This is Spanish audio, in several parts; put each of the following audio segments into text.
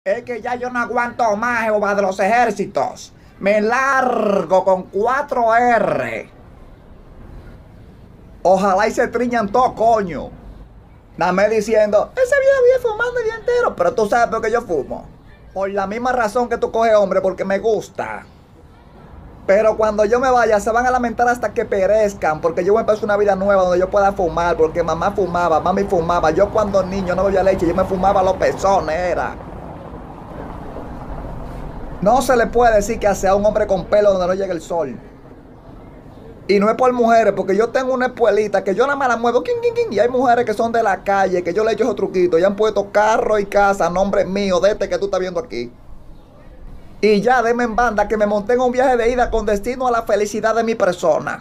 Es que ya yo no aguanto más, Jehová de los ejércitos. Me largo con 4R. Ojalá y se triñan todos, coño. Nada me diciendo, ese viejo vive fumando el día entero. Pero tú sabes por qué yo fumo. Por la misma razón que tú coges hombre, porque me gusta. Pero cuando yo me vaya, se van a lamentar hasta que perezcan. Porque yo voy a empezar una vida nueva donde yo pueda fumar. Porque mamá fumaba, mami fumaba. Yo cuando niño no bebía leche, yo me fumaba los pezones, era. No se le puede decir que sea un hombre con pelo donde no llegue el sol. Y no es por mujeres, porque yo tengo una espuelita que yo nada más la muevo, y hay mujeres que son de la calle, que yo le echo esos truquitos, y han puesto carro y casa a nombre mío, de este que tú estás viendo aquí. Y ya, deme en banda que me monté en un viaje de ida con destino a la felicidad de mi persona.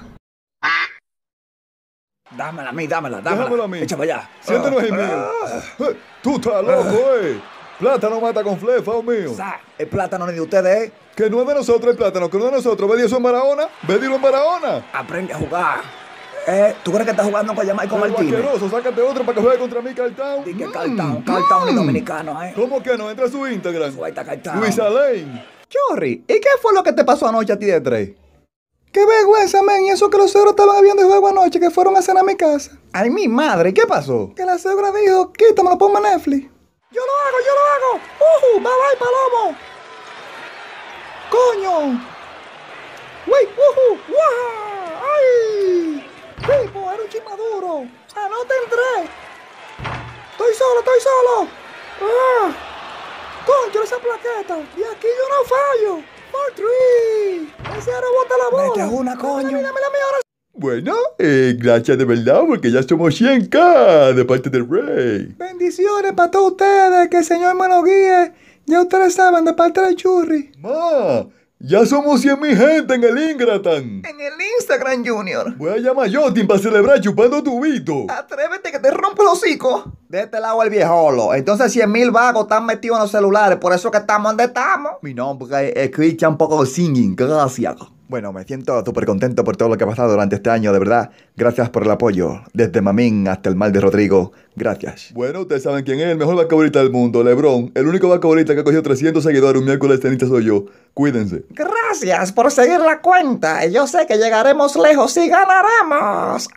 Dámela a mí, dámela. Déjamela a mí. Échame allá. Siéntanos ahí, mío. Tú estás loco, Plátano mata con flefa, mío. El plátano ni de ustedes, Que no es de nosotros el plátano, que no es de nosotros. Ve eso en Barahona. Ve dilo en Barahona. Aprende a jugar. ¿Tú crees que estás jugando con Jamaica Pero Martínez? asqueroso, sácate otro para que juegue contra mí, Cartown. Dije Cartown y dominicano, ¿Cómo que no? Entra a su Instagram. Suelta Cartown. Luis Alain. Chorri, ¿y qué fue lo que te pasó anoche a ti de tres? ¡Qué vergüenza, men! Y eso que los suegros estaban viendo el juego anoche, que fueron a cenar a mi casa. Ay, mi madre, ¿qué pasó? Que la suegra dijo, quítamelo, ponme Netflix. ¡Yo lo hago! ¡Bye, palomo! ¡Coño! ¡Wey! ¡Wow! ¡Ay! ¡Pipo, era un chismaduro! ¡Anoten tres! ¡Estoy solo! ¡Ah! ¡Concho, esa plaqueta! ¡Y aquí yo no fallo! ¡For 3! ¡Ese ahora bota la bola! ¡Mete una, coño! Dámela a mí ahora. Bueno, gracias de verdad, porque ya somos 100K de parte del Rey. Bendiciones para todos ustedes, que el Señor me lo guíe. Ya ustedes saben, de parte del Churri. Ma, ya somos 100,000 gente en el Ingratan. En el Instagram, Junior. Voy a llamar a Jotin para celebrar chupando tubito. Atrévete que te rompo el hocico. De este lado el viejolo. Entonces 100,000 vagos están metidos en los celulares. Por eso que estamos donde estamos. Mi nombre es Christian Poco Singing, gracias. Bueno, me siento súper contento por todo lo que ha pasado durante este año, de verdad. Gracias por el apoyo. Desde Mamín hasta el mal de Rodrigo. Gracias. Bueno, ustedes saben quién es el mejor vacabolista del mundo, LeBron. El único vacabolista que ha cogido 300 seguidores un miércoles cenita soy yo. Cuídense. Gracias por seguir la cuenta. Yo sé que llegaremos lejos y ganaremos.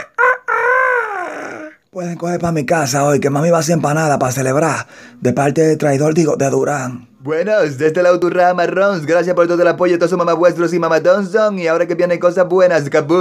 Pueden coger para mi casa hoy, que mami va a hacer empanada para celebrar. De parte del traidor, digo, de Durán. Buenos, desde la Autorrama Marrons. Gracias por todo el apoyo. Todos son mamá vuestros y mamá Donson. Y ahora que vienen cosas buenas, cabú.